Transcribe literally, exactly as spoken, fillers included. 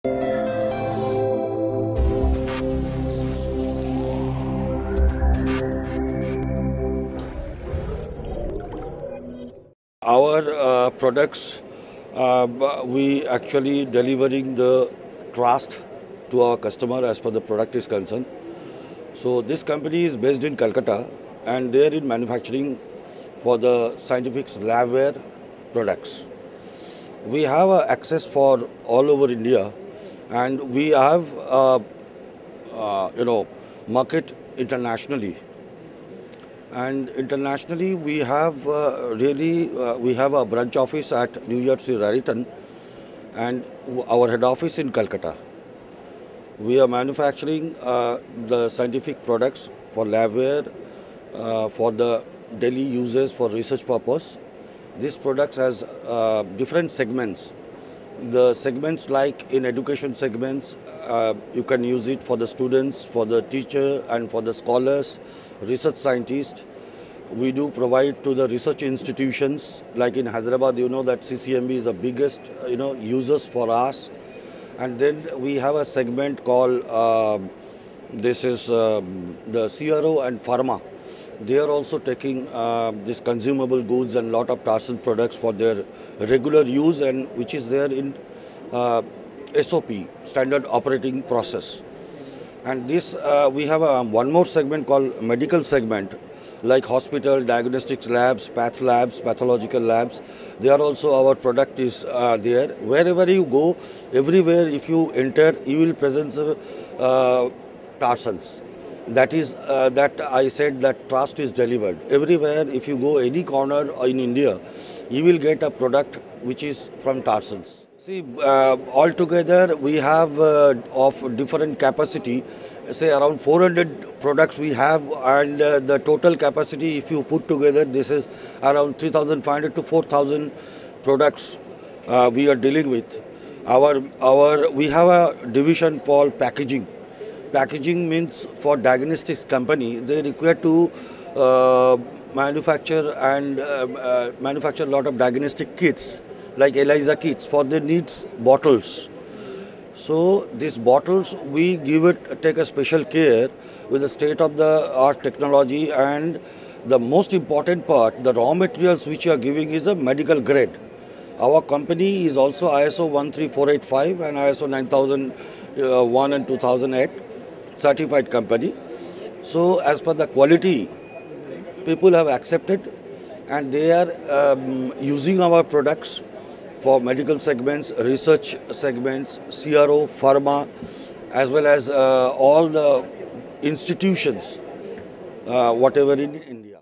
Our uh, products, uh, we actually delivering the trust to our customer as per the product is concerned. So this company is based in Calcutta and they are in manufacturing for the scientific labware products. We have uh, access for all over India and we have uh, uh, you know market internationally. And internationally, we have uh, really, uh, we have a branch office at New Jersey, Raritan, and our head office in Calcutta. We are manufacturing uh, the scientific products for labware, uh, for the daily uses for research purpose. These products has uh, different segments. The segments like in education segments, uh, you can use it for the students, for the teacher and for the scholars, research scientists. We do provide to the research institutions like in Hyderabad, you know that C C M B is the biggest you know users for us. And then we have a segment called, uh, this is um, the C R O and pharma. They are also taking uh, this consumable goods and lot of Tarsans products for their regular use and which is there in uh, S O P, standard operating process. And this, uh, we have a, one more segment called medical segment, like hospital, diagnostics labs, path labs, pathological labs. They are also our product is uh, there. Wherever you go, everywhere if you enter, you will present uh, Tarsans. That is, uh, that I said that trust is delivered. Everywhere, if you go any corner in India, you will get a product which is from Tarsans. See, uh, altogether we have uh, of different capacity, say around four hundred products we have, and uh, the total capacity if you put together, this is around three thousand five hundred to four thousand products uh, we are dealing with. Our, our, we have a division called packaging. Packaging means for diagnostics company, they require to uh, manufacture and uh, uh, manufacture a lot of diagnostic kits like ELISA kits for their needs bottles. So these bottles we give it, take a special care with the state of the art technology, and the most important part, the raw materials which you are giving is a medical grade. Our company is also I S O one three four eight five and I S O nine thousand one and two thousand eight. Certified company. So as per the quality, people have accepted and they are um, using our products for medical segments, research segments, C R O, pharma, as well as uh, all the institutions, uh, whatever in India.